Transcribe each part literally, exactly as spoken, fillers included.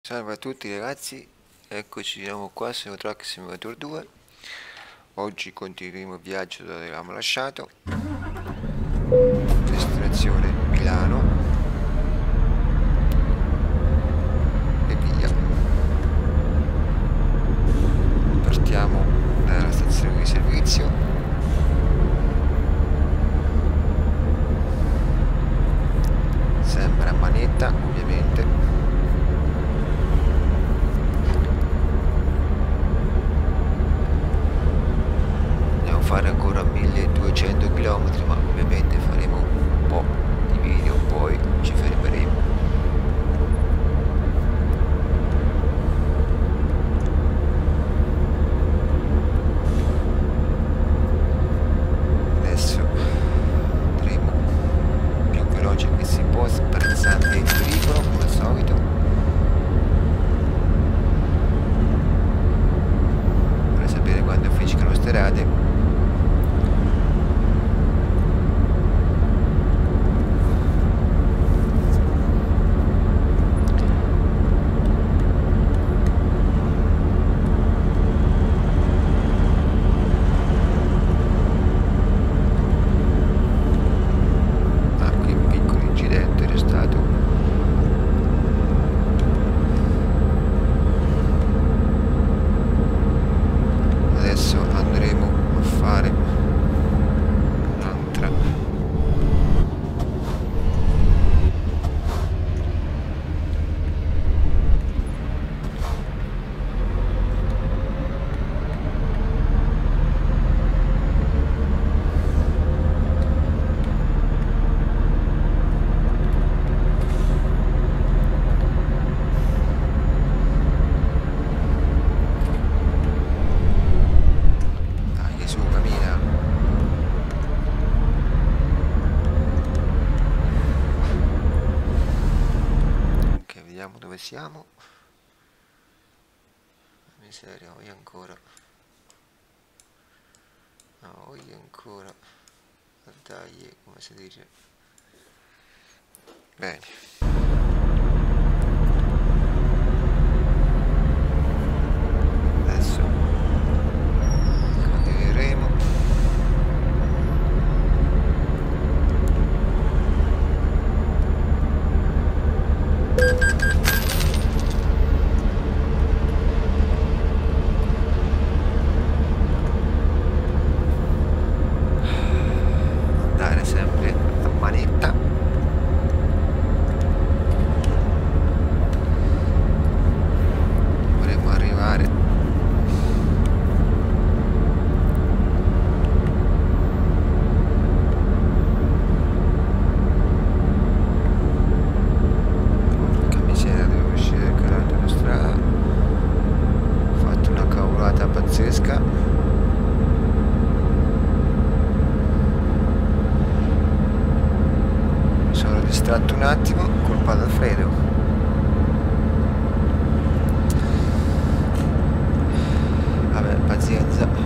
Salve a tutti ragazzi, eccoci di nuovo qua su Truck Simulator due. Oggi continueremo il viaggio dove avevamo lasciato. Destinazione Milano. E via. Partiamo dalla stazione di servizio. Sempre a manetta, ovviamente. Fare ancora milleduecento chilometri, ma ovviamente faremo un po' di video, poi ci fermeremo. Adesso andremo più veloce che si può, sprezzando il pericolo come al solito. Per sapere quando finiscono strade. Dove siamo? Miseria, io ancora. No, io ancora. Dai, come si dice? Bene. Distratto un attimo, colpa d'Alfredo. Vabbè, pazienza.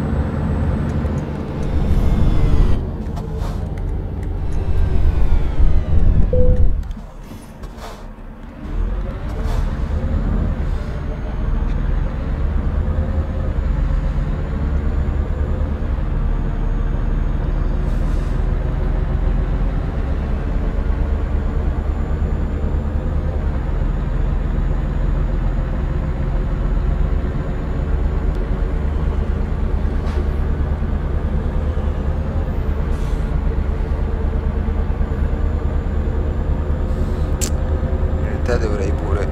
Dovrei pure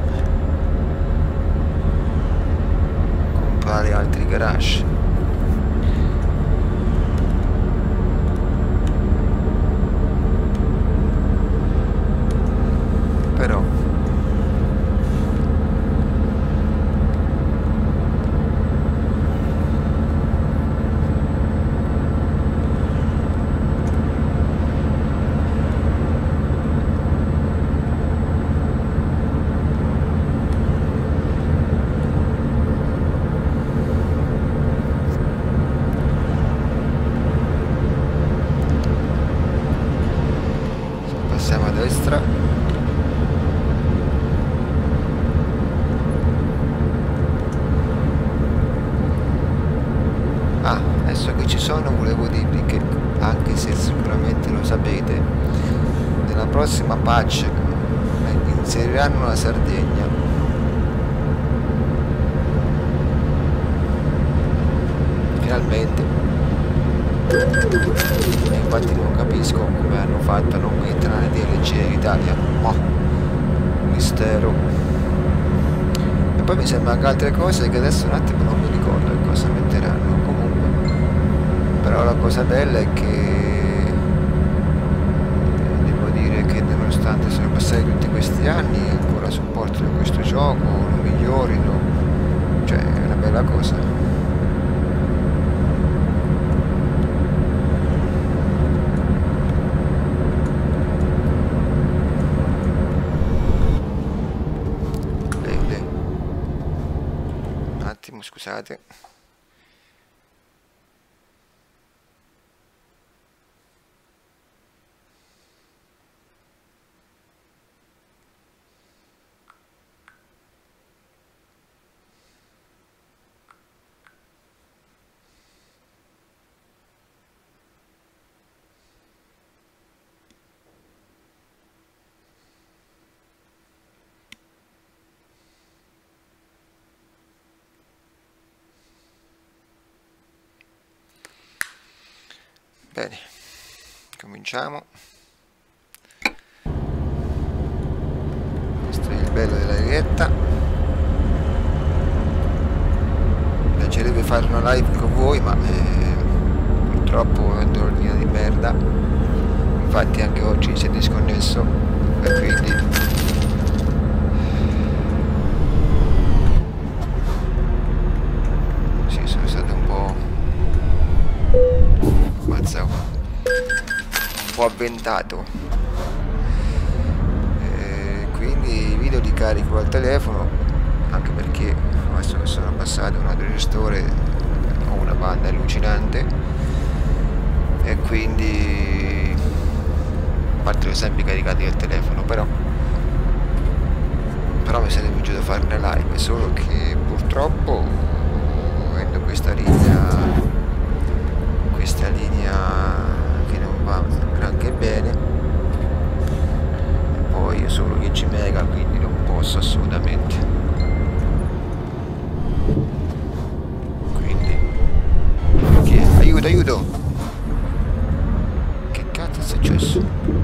comprare altri garage. Però adesso che ci sono, volevo dirvi che, anche se sicuramente lo sapete, nella prossima patch inseriranno la Sardegna. Finalmente. E infatti non capisco come hanno fatto a non mettere nelle D L C in Italia. Oh, mistero. E poi mi sembra anche altre cose che adesso un attimo non mi ricordo che cosa metteranno. Comunque, però la cosa bella è che devo dire che nonostante siano passati tutti questi anni ancora supportano questo gioco, lo migliorino, cioè è una bella cosa. Scusate. Bene, cominciamo. Questo è il bello della diretta. Mi piacerebbe fare una live con voi, ma eh, purtroppo avendo l'ordine di merda, infatti anche oggi si è disconnesso e quindi sì, sono stato un po' mazza, un po' avventato, e quindi i video li carico al telefono, anche perché adesso che sono passato un altro gestore ho una banda allucinante e quindi a parte li ho sempre caricati al telefono, però però mi sarebbe piaciuto fare una live, solo che purtroppo avendo questa linea questa linea che non va granché bene, e poi io solo dieci mega, quindi non posso assolutamente, quindi che, aiuto aiuto, che cazzo è successo?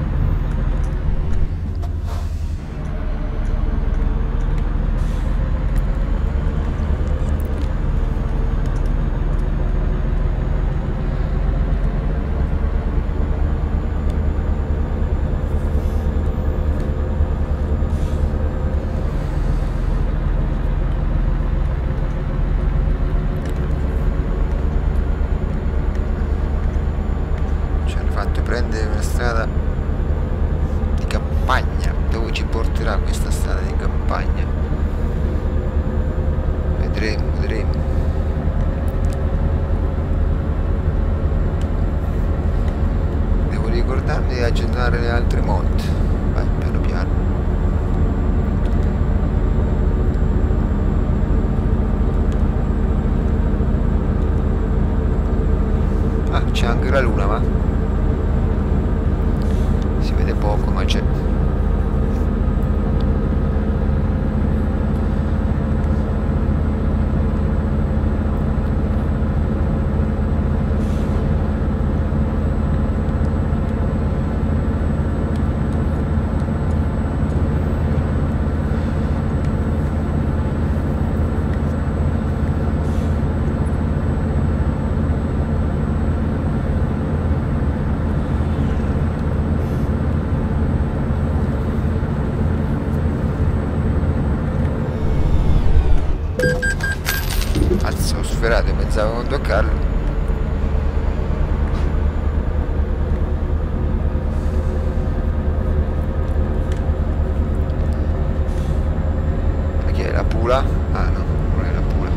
Prendere una strada di campagna. Dove ci porterà questa strada di campagna? Vedremo, vedremo. Devo ricordarmi di aggiornare le altre mod. Vai, piano piano. Ah, c'è anche la luna, va? Si vede poco, ma c'è. Cazzo, ho sferato e pensavo non toccarlo. Ma chi è, la Pula? Ah no, non è la Pula.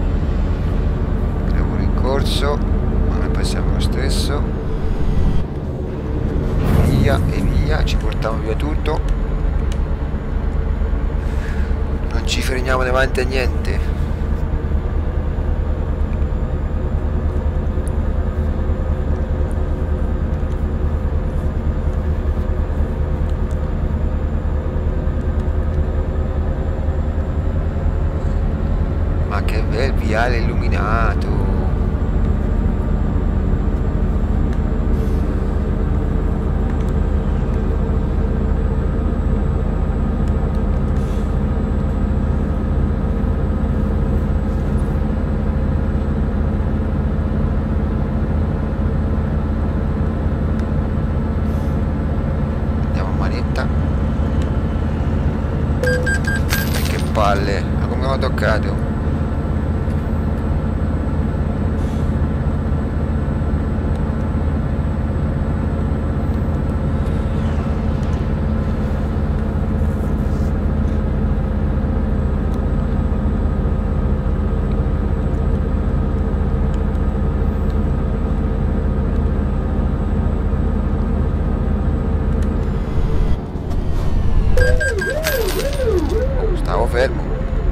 Lavoro in corso, ma noi passiamo lo stesso. Via e via, ci portiamo via tutto. Non ci fermiamo davanti a niente. che bel viale illuminato. palle, ma come ho toccato? Stavo fermo.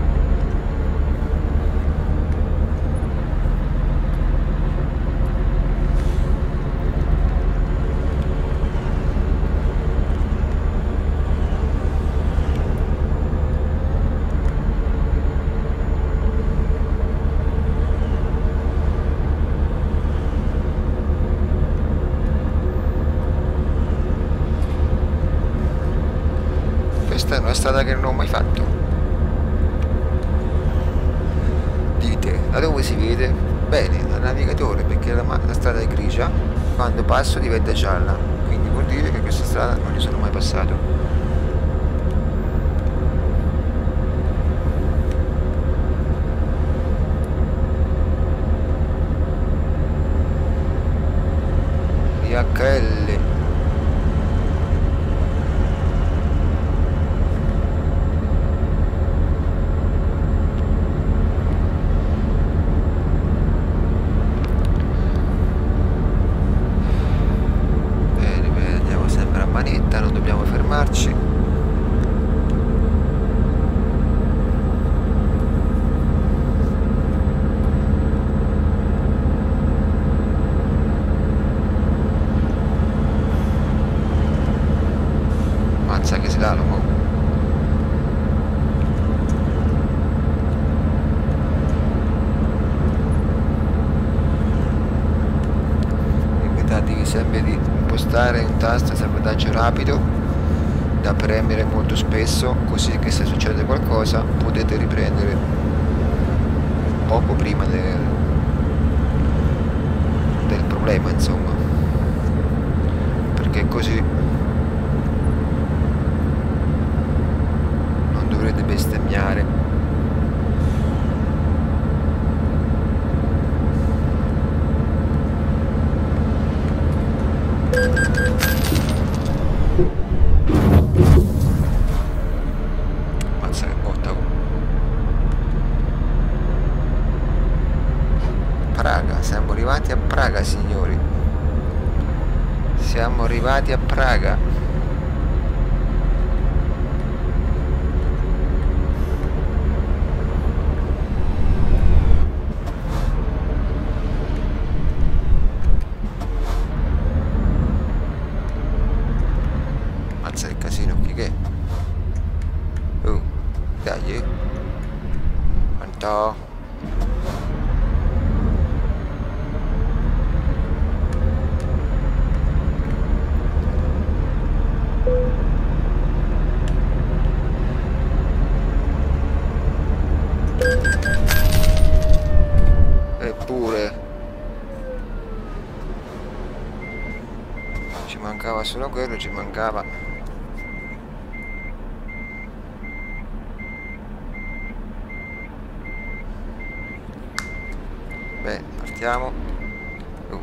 Questa è una strada che non ho mai fatto. Dite, da dove si vede? Bene, dal navigatore, perché la, la strada è grigia, quando passo diventa gialla, quindi vuol dire che questa strada non ci sono mai passato. D H L. Non dobbiamo fermarci. Mazza che slalom. Ricordatevi sempre di impostare un tasto di salvataggio rapido da premere molto spesso, così che se succede qualcosa potete riprendere poco prima del, del problema, insomma, perché così non dovrete bestemmiare. Mazza che botta. Praga, siamo arrivati a Praga, signori. Siamo arrivati a Praga. Mazza il casino qui che è. Oh, dai. Quanto? Eppure ci mancava solo quello, ci mancava. Beh, partiamo. Uh.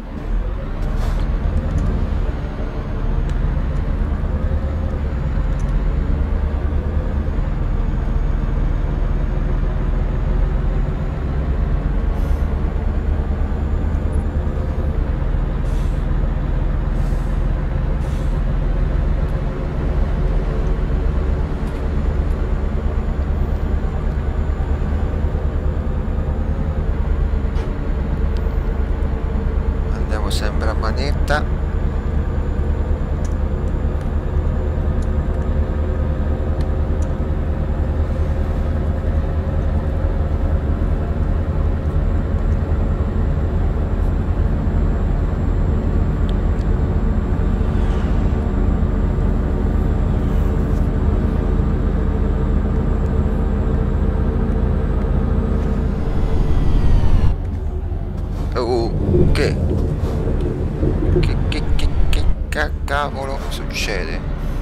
Che? Che, che, che, che, che cavolo succede?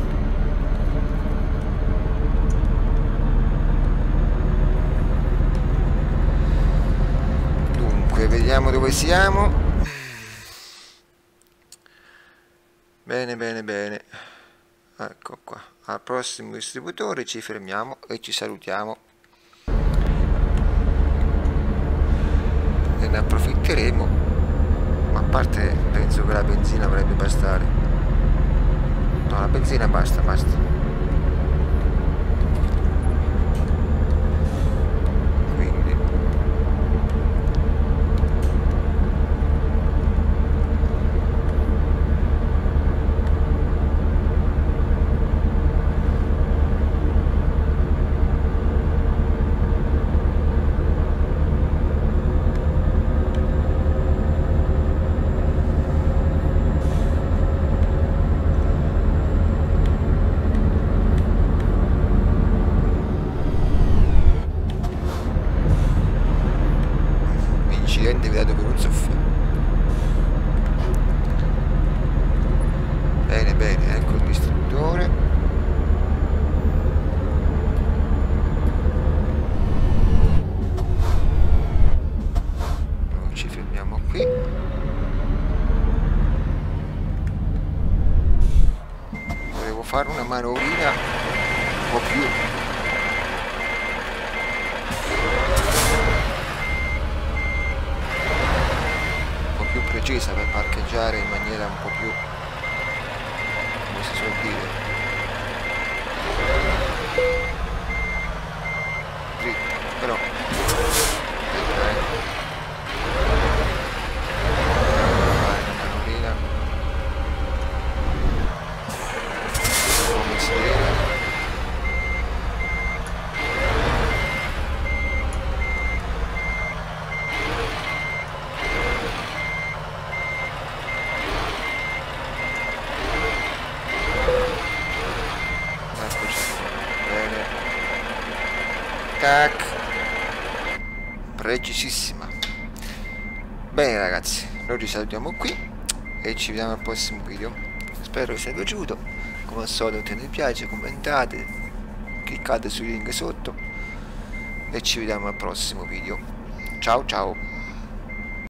Dunque, vediamo dove siamo. Bene, bene, bene. Ecco qua. Al prossimo distributore ci fermiamo e ci salutiamo. E ne approfitteremo. Ma a parte penso che la benzina dovrebbe bastare. No, la benzina basta, basta. Dato per un soffiato. Bene, bene, ecco il distributore. Noi ci fermiamo qui. Volevo fare una manovrina un po' più più precisa per parcheggiare in maniera un po' più, come si suol dire, dritta, però fare una manovina come si deve. Tac. Precisissima. Bene ragazzi, noi ci salutiamo qui e ci vediamo al prossimo video. Spero che sia piaciuto. Come al solito mettete mi piace, commentate, cliccate sui link sotto e ci vediamo al prossimo video. Ciao ciao.